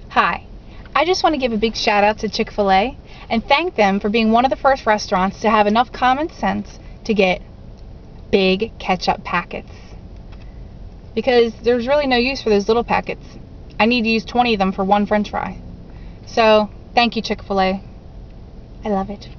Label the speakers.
Speaker 1: Hi, I just want to give a big shout out to Chick-fil-A and thank them for being one of the first restaurants to have enough common sense to get Big Ketchup Packets. Because there's really no use for those little packets. I need to use 20 of them for one French fry. So, thank you, Chick-fil-A. I love it.